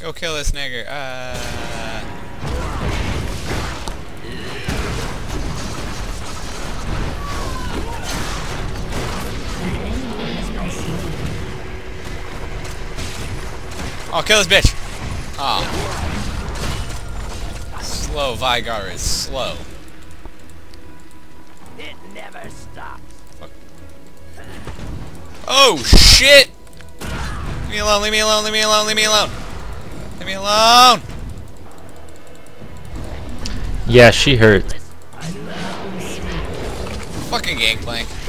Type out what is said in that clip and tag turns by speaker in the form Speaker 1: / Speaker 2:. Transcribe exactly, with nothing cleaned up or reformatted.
Speaker 1: Go kill this nigger. Uh... Oh, kill this bitch! Oh. Slow Vigar is slow.
Speaker 2: It never stops.
Speaker 1: Fuck. Oh shit! Leave me alone, leave me alone, leave me alone, leave me alone! Leave me alone!
Speaker 3: Yeah, she hurt.
Speaker 1: Fucking Gangplank.